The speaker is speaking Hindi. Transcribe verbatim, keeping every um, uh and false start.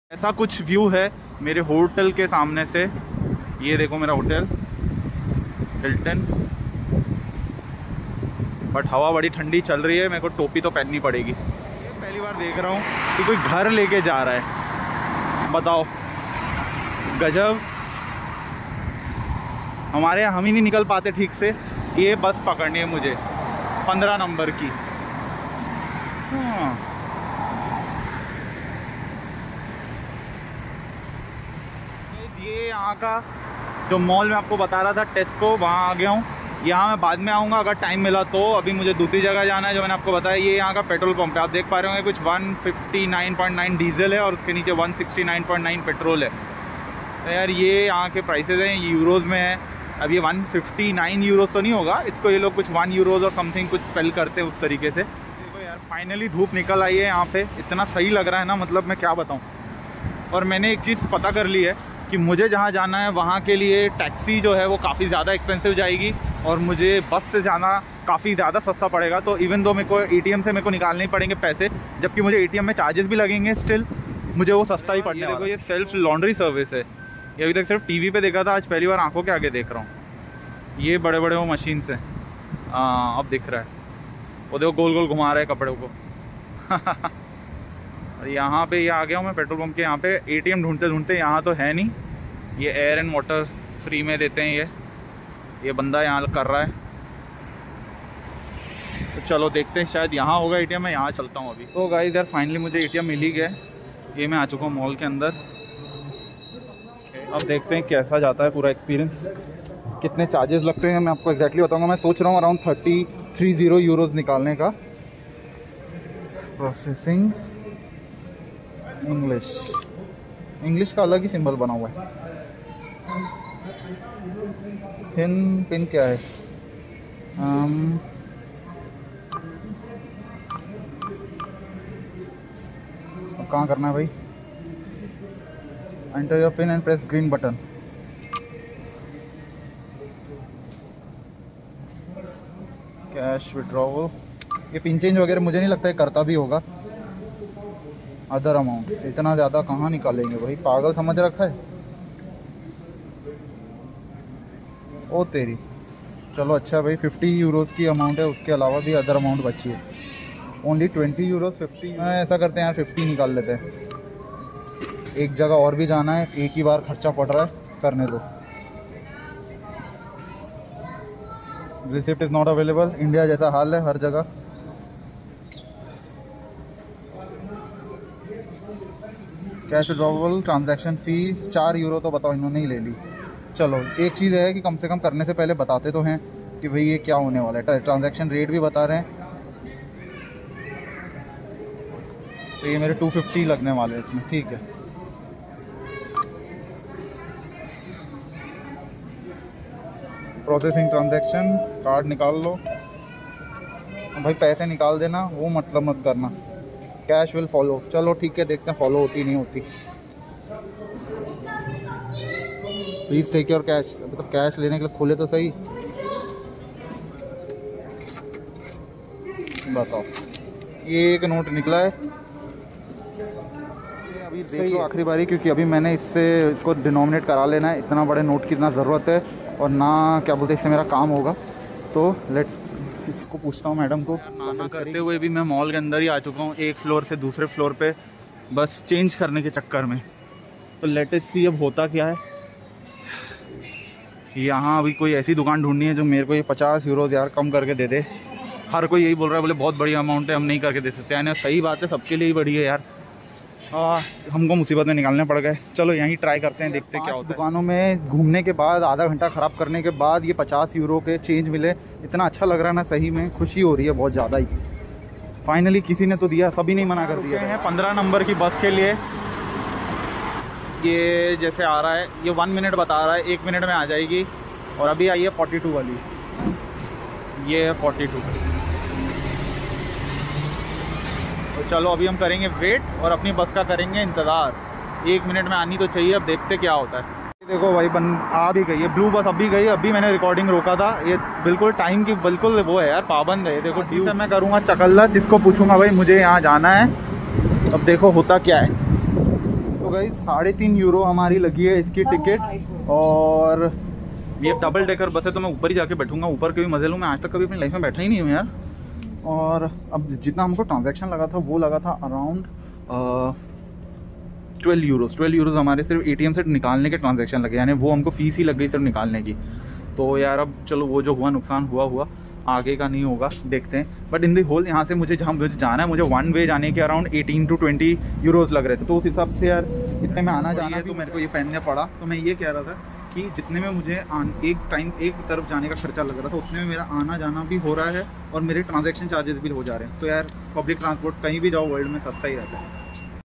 ऐसा कुछ व्यू है मेरे होटल के सामने से। ये देखो मेरा होटल हिल्टन, बट हवा बड़ी ठंडी चल रही है, मेरे को टोपी तो पहननी पड़ेगी। पहली बार देख रहा हूँ कि कोई घर लेके जा रहा है, बताओ गजब। हमारे यहाँ हम ही नहीं निकल पाते ठीक से। ये बस पकड़नी है मुझे पंद्रह नंबर की। हाँ ये यहाँ का जो मॉल में आपको बता रहा था टेस्को, वहाँ आ गया हूँ। यहाँ मैं बाद में आऊँगा अगर टाइम मिला तो। अभी मुझे दूसरी जगह जाना है जो मैंने आपको बताया। ये यहाँ का पेट्रोल पंप है, आप देख पा रहे होंगे कुछ one fifty nine point nine diesel है और उसके नीचे one sixty nine point nine petrol है। तो यार ये यहाँ के प्राइसेस हैं, ये यूरोज़ में है। अब ये वन फिफ्टी नाइन यूरोज़ तो नहीं होगा, इसको ये लोग कुछ वन यूरोज़ और समथिंग कुछ स्पेल करते हैं उस तरीके से। देखो यार फाइनली धूप निकल आई है यहाँ पे, इतना सही लग रहा है ना, मतलब मैं क्या बताऊँ। और मैंने एक चीज़ पता कर ली है कि मुझे जहाँ जाना है वहाँ के लिए टैक्सी जो है वो काफ़ी ज़्यादा एक्सपेंसिव जाएगी और मुझे बस से जाना काफ़ी ज़्यादा सस्ता पड़ेगा। तो इवन दो मेरे को एटीएम से मेरे को निकालने ही पड़ेंगे पैसे, जबकि मुझे एटीएम में चार्जेस भी लगेंगे, स्टिल मुझे वो सस्ता ही पड़ने वाला है। ये सेल्फ लॉन्ड्री सर्विस है। ये अभी तक सिर्फ टीवी पे देखा था, आज पहली बार आंखों के आगे देख रहा हूँ। ये बड़े बड़े वो मशीन से अब दिख रहा है, वो देखो गोल गोल घुमा रहे हैं कपड़ों को। और यहाँ पे ये आ गया हूँ मैं पेट्रोल पंप के यहाँ पे। एटीएम ढूंढते ढूंढते यहाँ तो है नहीं। ये एयर एंड वाटर फ्री में देते हैं, ये ये बंदा यहाँ कर रहा है। तो चलो देखते हैं, शायद यहाँ होगा एटीएम। मैं यहाँ चलता हूँ अभी। तो गाइस यार फाइनली मुझे एटीएम मिल ही गया। ये मैं आ चुका हूँ मॉल के अंदर। अब देखते हैं कैसा जाता है पूरा एक्सपीरियंस, कितने चार्जेस लगते हैं मैं आपको एग्जैक्टली बताऊंगा। मैं सोच रहा हूँ around thirty three zero euros निकालने का। प्रोसेसिंग इंग्लिश, इंग्लिश का अलग ही सिंबल बना हुआ है। पिन पिन क्या है? um, अब कहाँ करना है भाई? Enter your pin and press green button. Cash withdrawal, ये पिन चेंज वगैरह मुझे नहीं लगता है करता भी होगा। अदर अमाउंट, इतना ज़्यादा कहाँ निकालेंगे भाई, पागल समझ रखा है। ओ तेरी, चलो अच्छा भाई फिफ्टी यूरोज़ की अमाउंट है, उसके अलावा भी अदर अमाउंट बची है। Only twenty euros fifty. ऐसा करते हैं यार फिफ्टी निकाल लेते हैं। एक जगह और भी जाना है, एक ही बार खर्चा पड़ रहा है, करने दो। Receipt is not available. India जैसा हाल है हर जगह। कैश विड्रॉवल ट्रांजैक्शन फ़ी चार यूरो तो बताओ इन्होंने ही ले ली। चलो एक चीज़ है कि कम से कम करने से पहले बताते तो हैं कि भाई ये क्या होने वाला है। ट्रांजैक्शन रेट भी बता रहे हैं। तो ये मेरे टू फिफ्टी लगने वाले हैं इसमें, ठीक है। प्रोसेसिंग ट्रांजैक्शन, कार्ड निकाल लो भाई, पैसे निकाल देना, वो मतलब मत करना। कैश विल फॉलो, चलो ठीक है, देखते हैं फॉलो होती नहीं होती। Please take your cash. अभी तो कैश लेने के लिए खोले तो सही। बताओ, ये एक नोट निकला है। अभी देख लो आखिरी बारी, क्योंकि अभी मैंने इससे इसको डिनोमिनेट करा लेना है। इतना बड़े नोट की इतना ज़रूरत है और ना क्या बोलते इससे मेरा काम होगा। तो लेट्स इसको पूछता हूँ मैडम को। नाना करते हुए भी मैं मॉल के अंदर ही आ चुका हूँ, एक फ्लोर से दूसरे फ्लोर पे, बस चेंज करने के चक्कर में। तो लेट्स सी अब होता क्या है। यहाँ अभी कोई ऐसी दुकान ढूंढनी है जो मेरे को ये पचास यूरोज़ यार कम करके दे दे। हर कोई यही बोल रहा है, बोले बहुत बड़ी अमाउंट है, हम नहीं करके दे सकते हैं। सही बात है, सबके लिए ही बड़ी है यार। आ, हमको मुसीबत में निकालने पड़ गए। चलो यहीं ट्राई करते हैं, देखते हैं क्या होता है। दुकानों में घूमने के बाद आधा घंटा ख़राब करने के बाद ये पचास यूरो के चेंज मिले। इतना अच्छा लग रहा है ना, सही में खुशी हो रही है बहुत ज़्यादा ही। फाइनली किसी ने तो दिया, सभी नहीं मना कर दिया है। पंद्रह नंबर की बस के लिए ये जैसे आ रहा है, ये वन मिनट बता रहा है, एक मिनट में आ जाएगी। और अभी आई है फोर्टी टू वाली, ये है फोर्टी टू। तो चलो अभी हम करेंगे वेट और अपनी बस का करेंगे इंतज़ार। एक मिनट में आनी तो चाहिए, अब देखते क्या होता है। देखो भाई बन आ भी गई है ब्लू बस, अभी गई। अभी मैंने रिकॉर्डिंग रोका था, ये बिल्कुल टाइम की बिल्कुल वो है यार, पाबंद है। देखो ड्यू से मैं करूँगा चकल्ला, जिसको पूछूंगा भाई मुझे यहाँ जाना है। अब देखो होता क्या है। तो गाइस साढ़े तीन यूरो हमारी लगी है इसकी टिकट। और ये डबल डेकर बस है तो मैं ऊपर ही जाके बैठूंगा, ऊपर के भी मजे लूँ। मैं आज तक कभी अपनी लाइफ में बैठा ही नहीं हूँ यार। और अब जितना हमको ट्रांजैक्शन लगा था वो लगा था around twelve euros twelve euros हमारे सिर्फ एटीएम से निकालने के ट्रांजैक्शन लगे, यानी वो हमको फीस ही लग गई सिर्फ निकालने की। तो यार अब चलो वो जो हुआ नुकसान हुआ हुआ, आगे का नहीं होगा, देखते हैं। बट इन दी होल यहाँ से मुझे जहाँ मुझे जाना है, मुझे वन वे जाने के around eighteen to twenty euros लग रहे थे। तो उस हिसाब से यार इतने में आना जाना है तो मेरे को ये पहनने पड़ा। तो मैं ये कह रहा था कि जितने में मुझे आन, एक टाइम एक तरफ जाने का खर्चा लग रहा था उतने में मेरा आना जाना भी हो रहा है और मेरे ट्रांजैक्शन चार्जेस भी हो जा रहे हैं। तो यार पब्लिक ट्रांसपोर्ट कहीं भी जाओ वर्ल्ड में सस्ता ही रहता है।